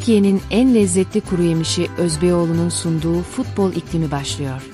Türkiye'nin en lezzetli kuru yemişi Özbeyoğlu'nun sunduğu futbol iklimi başlıyor.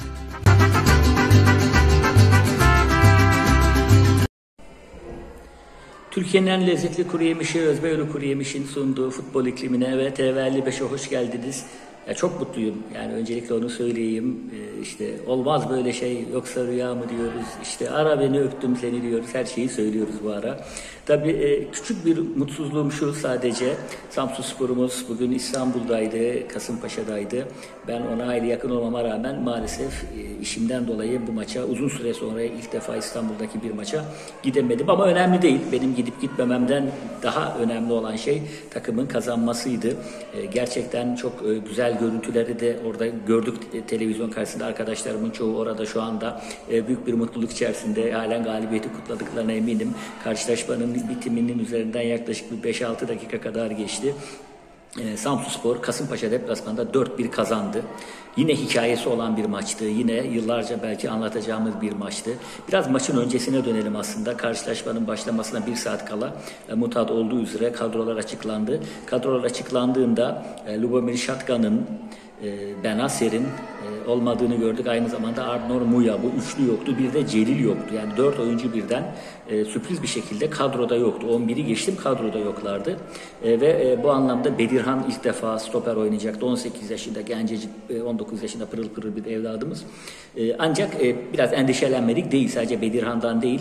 Türkiye'nin en lezzetli kuru yemişi Özbeyoğlu Kuru Yemiş'in sunduğu futbol iklimine ve TV55'e hoş geldiniz. Ya çok mutluyum. Yani öncelikle onu söyleyeyim. İşte olmaz böyle şey, yoksa rüya mı diyoruz. İşte ara beni, öptüm seni diyoruz. Her şeyi söylüyoruz bu ara. Tabii küçük bir mutsuzluğum şu sadece. Samsunspor'umuz bugün İstanbul'daydı, Kasımpaşa'daydı. Ben ona ayrı yakın olmama rağmen maalesef işimden dolayı bu maça uzun süre sonra ilk defa İstanbul'daki bir maça gidemedim. Ama önemli değil. Benim gidip gitmememden daha önemli olan şey takımın kazanmasıydı. Gerçekten çok güzel görüntüleri de orada gördük televizyon karşısında. Arkadaşlarımın çoğu orada şu anda büyük bir mutluluk içerisinde halen galibiyeti kutladıklarına eminim. Karşılaşmanın bitiminin üzerinden yaklaşık bir 5-6 dakika kadar geçti. Samsunspor Kasımpaşa deplasmanında 4-1 kazandı. Yine hikayesi olan bir maçtı. Yine yıllarca belki anlatacağımız bir maçtı. Biraz maçın öncesine dönelim aslında. Karşılaşmanın başlamasına 1 saat kala mutat olduğu üzere kadrolar açıklandı. Kadrolar açıklandığında Lubomir Şatkan'ın, Benacer'in olmadığını gördük. Aynı zamanda Arnor Muya, bu üçlü yoktu. Bir de Celil yoktu. Yani 4 oyuncu birden sürpriz bir şekilde kadroda yoktu. 11'i geçtim, kadroda yoklardı. Ve bu anlamda Bedirhan ilk defa stoper oynayacaktı. 18 yaşında gencecik, 19 yaşında pırıl pırıl bir evladımız. Ancak biraz endişelenmedik değil. Sadece Bedirhan'dan değil.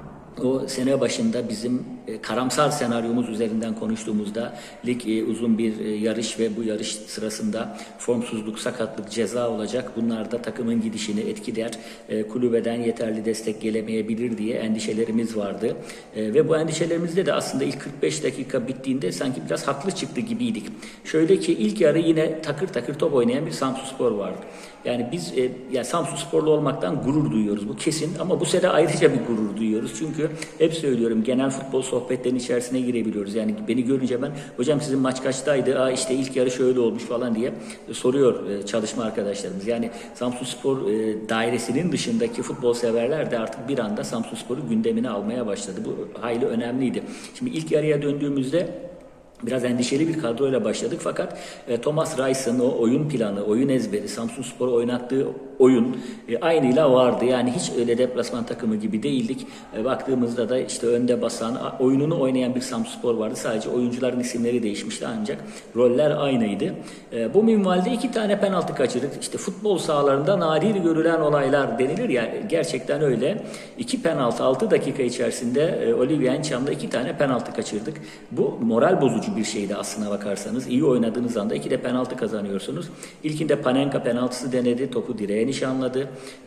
O sene başında bizim karamsar senaryomuz üzerinden konuştuğumuzda lig uzun bir yarış ve bu yarış sırasında formsuzluk, sakatlık, ceza olacak. Bunlar da takımın gidişini etkiler. Kulübeden yeterli destek gelemeyebilir diye endişelerimiz vardı. Ve bu endişelerimizde de aslında ilk 45 dakika bittiğinde sanki biraz haklı çıktı gibiydik. Şöyle ki ilk yarı yine takır takır top oynayan bir Samsunspor vardı. Yani biz yani Samsunsporlu olmaktan gurur duyuyoruz. Bu kesin, ama bu sene ayrıca bir gurur duyuyoruz. Çünkü hep söylüyorum, genel futbol sohbetlerinin içerisine girebiliyoruz. Yani beni görünce ben, hocam sizin maç kaçtaydı? İşte ilk yarı şöyle olmuş falan diye soruyor çalışma arkadaşlarımız. Yani Samsunspor dairesinin dışındaki futbol severler de artık bir anda Samsunspor'u gündemine almaya başladı. Bu hayli önemliydi. Şimdi ilk yarıya döndüğümüzde biraz endişeli bir kadroyla başladık, fakat Thomas Reis'in o oyun planı, oyun ezberi, Samsunspor'u oynattığı oyun aynıyla vardı. Yani hiç öyle deplasman takımı gibi değildik. Baktığımızda da işte önde basan, oyununu oynayan bir Samsunspor vardı. Sadece oyuncuların isimleri değişmişti, ancak roller aynıydı. Bu minvalde 2 tane penaltı kaçırdık. İşte futbol sahalarında nadir görülen olaylar denilir ya, gerçekten öyle. 2 penaltı 6 dakika içerisinde Olivier Ncham'da 2 tane penaltı kaçırdık. Bu moral bozucu bir şeydi aslına bakarsanız. İyi oynadığınız anda 2 de penaltı kazanıyorsunuz. İlkinde Panenka penaltısı denedi. Topu direğe nişanladı.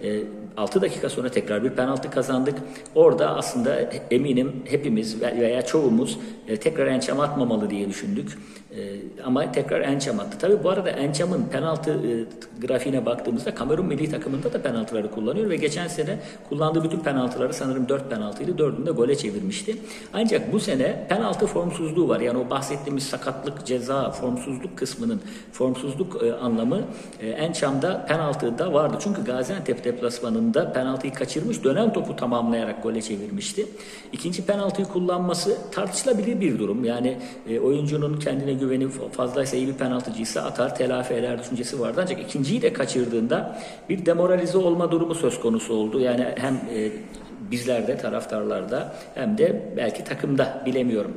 6 dakika sonra tekrar bir penaltı kazandık. Orada aslında eminim hepimiz veya çoğumuz tekrar Ncam atmamalı diye düşündük. Ama tekrar Ncam attı. Tabii bu arada Ncam'ın penaltı grafiğine baktığımızda Kamerun milli takımında da penaltıları kullanıyor ve geçen sene kullandığı bütün penaltıları, sanırım 4 penaltıydı, 4'ünü de gole çevirmişti. Ancak bu sene penaltı formsuzluğu var. Yani o bahsettiğimiz sakatlık, ceza, formsuzluk kısmının formsuzluk anlamı Ncam'da, penaltıda vardı. Çünkü Gaziantep deplasmanında penaltıyı kaçırmış, dönen topu tamamlayarak gole çevirmişti. İkinci penaltıyı kullanması tartışılabilir bir durum. Yani oyuncunun kendine güveni fazlaysa, iyi bir penaltıcıysa atar, telafi eder düşüncesi vardı. Ancak ikinciyi de kaçırdığında bir demoralize olma durumu söz konusu oldu. Yani hem bizlerde, taraftarlarda, hem de belki takımda, bilemiyorum.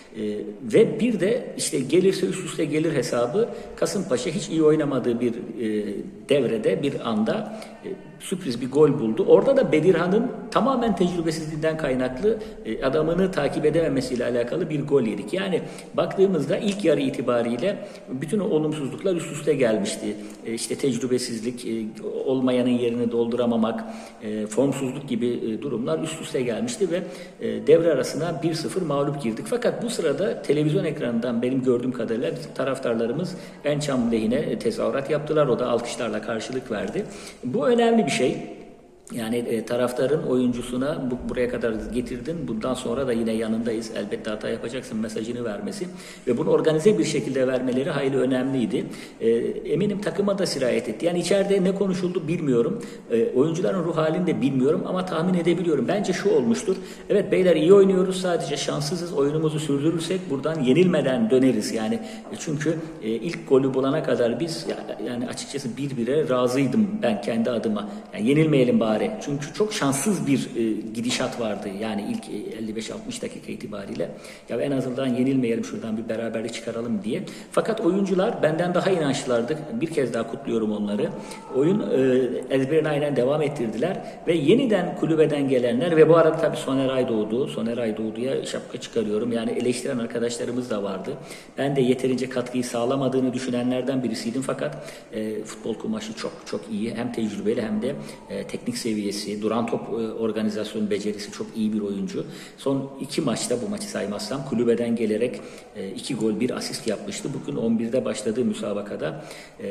Ve bir de işte gelirse üst üste gelir hesabı, Kasımpaşa hiç iyi oynamadığı bir devrede, bir anda sürpriz bir gol buldu. Orada da Bedirhan'ın tamamen tecrübesizliğinden kaynaklı adamını takip edememesiyle alakalı bir gol yedik. Yani baktığımızda ilk yarı itibariyle bütün o olumsuzluklar üst üste gelmişti. İşte tecrübesizlik, olmayanın yerini dolduramamak, formsuzluk gibi durumlar üst üste gelmişti ve devre arasına 1-0 mağlup girdik. Fakat bu sırada televizyon ekranından benim gördüğüm kadarıyla taraftarlarımız Ncam lehine tezahürat yaptılar. O da alkışlarla karşılık verdi. Bu önemli bir şey. Yani taraftarın oyuncusuna buraya kadar getirdin, bundan sonra da yine yanındayız, elbette hata yapacaksın mesajını vermesi ve bunu organize bir şekilde vermeleri hayli önemliydi. Eminim takıma da sirayet etti. Yani içeride ne konuşuldu bilmiyorum. Oyuncuların ruh halini de bilmiyorum ama tahmin edebiliyorum. Bence şu olmuştur. Evet beyler, iyi oynuyoruz, sadece şanssızız. Oyunumuzu sürdürürsek buradan yenilmeden döneriz. Yani çünkü ilk golü bulana kadar biz yani açıkçası 1-1'e razıydım ben kendi adıma. Yani yenilmeyelim bari. Çünkü çok şanssız bir gidişat vardı. Yani ilk 55-60 dakika itibariyle. Ya en azından yenilmeyelim, şuradan bir beraberlik çıkaralım diye. Fakat oyuncular benden daha inançlılardı. Bir kez daha kutluyorum onları. Oyun ezberine aynen devam ettirdiler ve yeniden kulübeden gelenler ve bu arada tabii Soner Aydoğdu'ya şapka çıkarıyorum. Yani eleştiren arkadaşlarımız da vardı. Ben de yeterince katkıyı sağlamadığını düşünenlerden birisiydim. Fakat futbol kumaşı çok çok iyi. Hem tecrübeli hem de teknik seviyesi, duran top organizasyon becerisi çok iyi bir oyuncu. Son 2 maçta, bu maçı saymazsam, kulübeden gelerek 2 gol 1 asist yapmıştı. Bugün 11'de başladığı müsabakada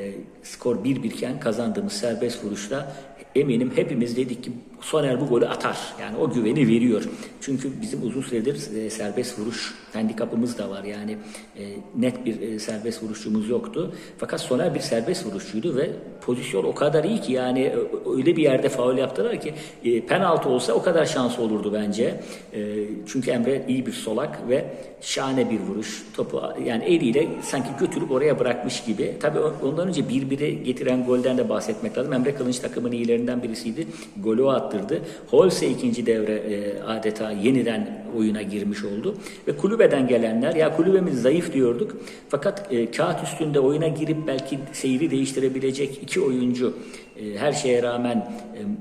skor 1-1 iken kazandığımız serbest vuruşta eminim hepimiz dedik ki Soner bu golü atar. Yani o güveni veriyor. Çünkü bizim uzun süredir serbest vuruş handikapımız da var. Yani net bir serbest vuruşçumuz yoktu. Fakat Soner bir serbest vuruşçuydu ve pozisyon o kadar iyi ki, yani öyle bir yerde faul yaptılar ki penaltı olsa o kadar şansı olurdu bence. Çünkü Emre iyi bir solak ve şahane bir vuruş. Topu yani eliyle sanki götürüp oraya bırakmış gibi. Tabii ondan önce 1-1'e getiren golden de bahsetmek lazım. Emre Kılınç takımın iyilerinden birisiydi. Golü attırdı. Holse ikinci devre adeta yeniden oyuna girmiş oldu. Ve kulübeden gelenler, ya kulübemiz zayıf diyorduk. Fakat kağıt üstünde oyuna girip belki seyri değiştirebilecek 2 oyuncu her şeye rağmen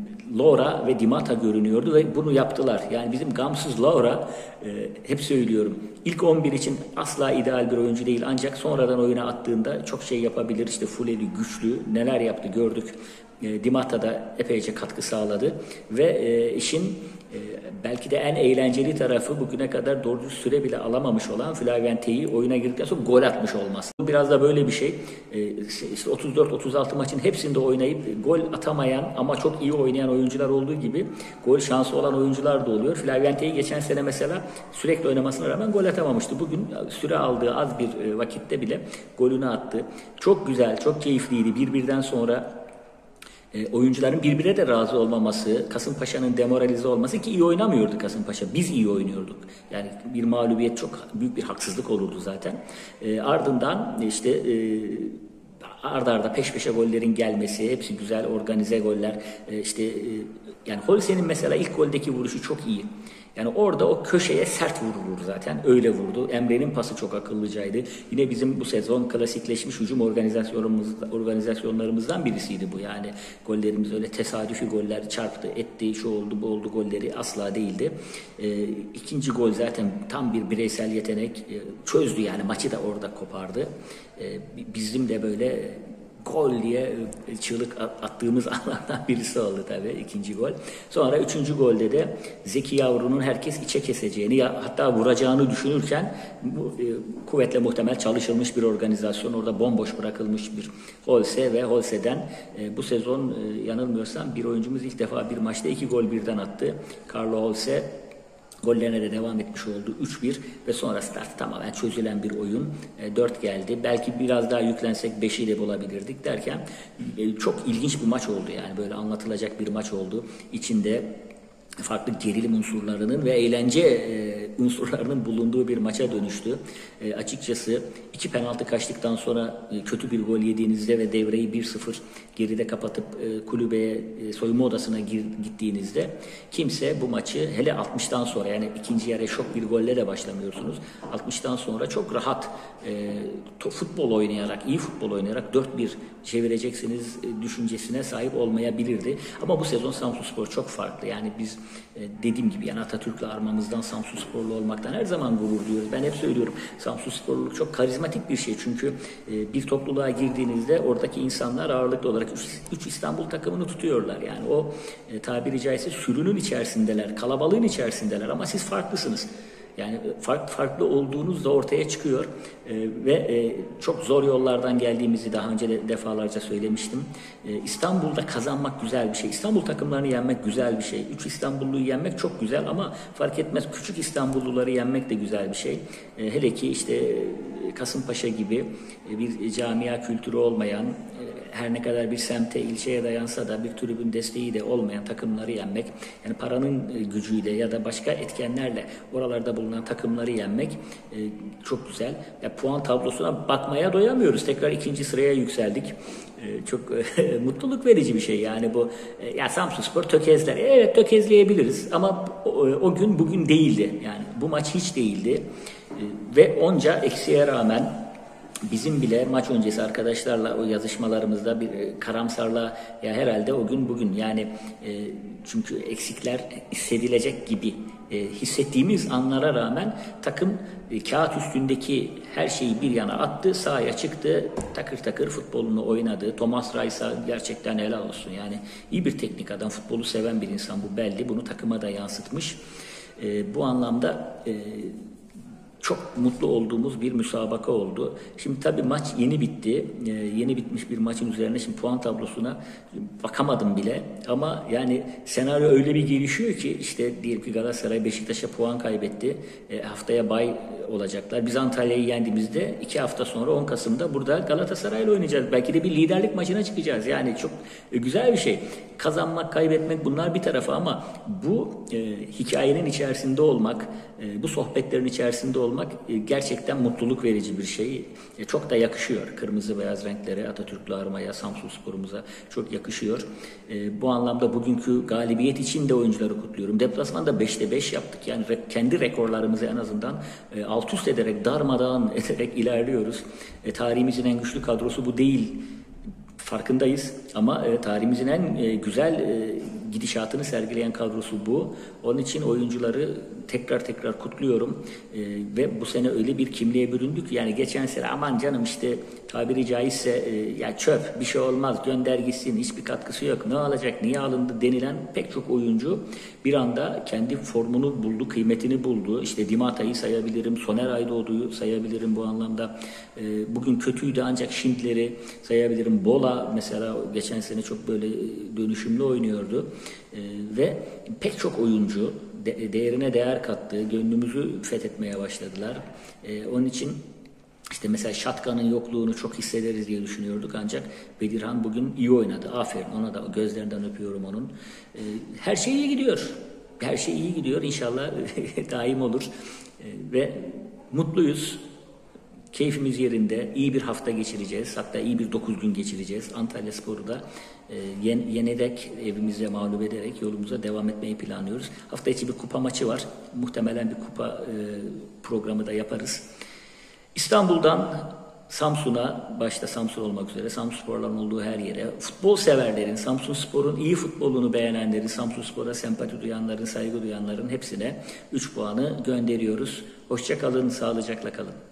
Laura ve Di Matta görünüyordu ve bunu yaptılar. Yani bizim gamsız Laura, hep söylüyorum, ilk 11 için asla ideal bir oyuncu değil, ancak sonradan oyuna attığında çok şey yapabilir. İşte Fuleli, güçlü, neler yaptı gördük. Di Matta da epeyce katkı sağladı ve işin belki de en eğlenceli tarafı, bugüne kadar doğru düz süre bile alamamış olan Flaviente'yi oyuna girdikten sonra gol atmış olması. Biraz da böyle bir şey. İşte 34-36 maçın hepsinde oynayıp gol atamayan ama çok iyi oynayan oyuncular olduğu gibi gol şansı olan oyuncular da oluyor. Flaviente'yi geçen sene mesela sürekli oynamasına rağmen gol atamamıştı. Bugün süre aldığı az bir vakitte bile golünü attı. Çok güzel, çok keyifliydi. 1-1'den sonra oyuncuların birbirine de razı olmaması, Kasımpaşa'nın demoralize olması, ki iyi oynamıyordu Kasımpaşa. Biz iyi oynuyorduk. Yani bir mağlubiyet çok büyük bir haksızlık olurdu zaten. Ardından işte arda arda peş peşe gollerin gelmesi, hepsi güzel organize goller. Yani Holse'nin mesela ilk goldeki vuruşu çok iyi. Yani orada o köşeye sert vurulur zaten. Öyle vurdu. Emre'nin pası çok akıllıcaydı. Yine bizim bu sezon klasikleşmiş hücum organizasyonlarımızdan birisiydi bu. Yani gollerimiz öyle tesadüfi goller, çarptı, etti, şu oldu, bu oldu golleri asla değildi. İkinci gol zaten tam bir bireysel yetenek. Çözdü yani, maçı da orada kopardı. Bizim de böyle gol diye çığlık attığımız anlardan birisi oldu tabii ikinci gol. Sonra üçüncü golde de Zeki Yavru'nun herkes içe keseceğini, hatta vuracağını düşünürken kuvvetle muhtemel çalışılmış bir organizasyon. Orada bomboş bırakılmış bir Holse ve Holse'den bu sezon yanılmıyorsam bir oyuncumuz ilk defa bir maçta 2 gol birden attı. Carlo Holse gollerine de devam etmiş oldu. 3-1 ve sonra start tamamen çözülen bir oyun. 4 geldi. Belki biraz daha yüklensek 5'i de bulabilirdik derken çok ilginç bir maç oldu. Yani böyle anlatılacak bir maç oldu. İçinde farklı gerilim unsurlarının ve eğlence unsurlarının bulunduğu bir maça dönüştü. Açıkçası 2 penaltı kaçtıktan sonra kötü bir gol yediğinizde ve devreyi 1-0 geride kapatıp kulübeye, soyunma odasına gittiğinizde kimse bu maçı, hele 60'tan sonra, yani ikinci yarıya şok bir golle de başlamıyorsunuz. 60'tan sonra çok rahat futbol oynayarak, iyi futbol oynayarak 4-1 çevireceksiniz düşüncesine sahip olmayabilirdi. Ama bu sezon Samsunspor çok farklı. Yani biz dediğim gibi, yani Atatürk'le armamızdan Samsunsporlu olmaktan her zaman gurur duyuyoruz. Ben hep söylüyorum, Samsunsporluluk çok karizmatik bir şey. Çünkü bir topluluğa girdiğinizde oradaki insanlar ağırlıklı olarak 3 İstanbul takımını tutuyorlar. Yani o tabiri caizse sürünün içerisindeler, kalabalığın içerisindeler ama siz farklısınız. Yani farklı olduğunuz da ortaya çıkıyor. Ve çok zor yollardan geldiğimizi daha önce de defalarca söylemiştim. İstanbul'da kazanmak güzel bir şey. İstanbul takımlarını yenmek güzel bir şey. 3 İstanbulluyu yenmek çok güzel ama fark etmez, küçük İstanbulluları yenmek de güzel bir şey. Hele ki işte Kasımpaşa gibi bir camia kültürü olmayan, her ne kadar bir semte, ilçeye dayansa da bir tribün desteği de olmayan takımları yenmek, yani paranın gücüyle ya da başka etkenlerle oralarda bulunan takımları yenmek çok güzel. Ya, puan tablosuna bakmaya doyamıyoruz. Tekrar 2. sıraya yükseldik. Çok mutluluk verici bir şey yani bu. Ya Samsunspor tökezler. Evet, tökezleyebiliriz ama o gün bugün değildi. Yani bu maç hiç değildi. Ve onca eksiğe rağmen bizim bile maç öncesi arkadaşlarla o yazışmalarımızda bir karamsarlığa, ya herhalde o gün bugün yani çünkü eksikler hissedilecek gibi hissettiğimiz anlara rağmen takım kağıt üstündeki her şeyi bir yana attı, sahaya çıktı, takır takır futbolunu oynadı. Thomas Reis'a gerçekten helal olsun. Yani iyi bir teknik adam, futbolu seven bir insan, bu belli. Bunu takıma da yansıtmış. Bu anlamda çok mutlu olduğumuz bir müsabaka oldu. Şimdi tabii maç yeni bitti. Yeni bitmiş bir maçın üzerine şimdi puan tablosuna bakamadım bile. Ama yani senaryo öyle bir gelişiyor ki işte diyelim ki Galatasaray Beşiktaş'a puan kaybetti. Haftaya bay olacaklar. Biz Antalya'yı yendiğimizde 2 hafta sonra 10 Kasım'da burada Galatasaray'la oynayacağız. Belki de bir liderlik maçına çıkacağız. Yani çok güzel bir şey. Kazanmak, kaybetmek bunlar bir tarafa ama bu hikayenin içerisinde olmak, bu sohbetlerin içerisinde olmak gerçekten mutluluk verici bir şey. Çok da yakışıyor. Kırmızı beyaz renklere, Atatürklü armaya, Samsunspor'umuza çok yakışıyor. Bu anlamda bugünkü galibiyet için de oyuncuları kutluyorum. Deplasmanda 5'te 5 yaptık. Yani kendi rekorlarımızı en azından alt üst ederek, darmadağın ederek ilerliyoruz. Tarihimizin en güçlü kadrosu bu değil. Farkındayız ama tarihimizin en güzel gidişatını sergileyen kadrosu bu. Onun için oyuncuları tekrar kutluyorum. Ve bu sene öyle bir kimliğe büründük. Yani geçen sene aman canım işte tabiri caizse ya çöp, bir şey olmaz, gönder gitsin, hiçbir katkısı yok, ne alacak, niye alındı denilen pek çok oyuncu bir anda kendi formunu buldu, kıymetini buldu. İşte Dimata'yı sayabilirim, Soner Aydoğdu'yu sayabilirim bu anlamda. Bugün kötüydü ancak Şintler'i sayabilirim. Bola mesela geçen sene çok böyle dönüşümlü oynuyordu. Ve pek çok oyuncu değerine değer kattı, gönlümüzü fethetmeye başladılar. Onun için işte mesela Şatkan'ın yokluğunu çok hissederiz diye düşünüyorduk ancak Bedirhan bugün iyi oynadı. Aferin ona da, gözlerinden öpüyorum onun. Her şey iyi gidiyor. Her şey iyi gidiyor. İnşallah daim olur. Ve mutluyuz. Keyfimiz yerinde. İyi bir hafta geçireceğiz. Hatta iyi bir 9 gün geçireceğiz. Antalyaspor'u da yenerek, evimize mağlup ederek yolumuza devam etmeyi planlıyoruz. Hafta içi bir kupa maçı var. Muhtemelen bir kupa programı da yaparız. İstanbul'dan Samsun'a, başta Samsun olmak üzere Samsunsporların olduğu her yere, futbol severlerin, Samsunspor'un iyi futbolunu beğenenlerin, Samsunspor'a sempati duyanların, saygı duyanların hepsine 3 puanı gönderiyoruz. Hoşça kalın, sağlıcakla kalın.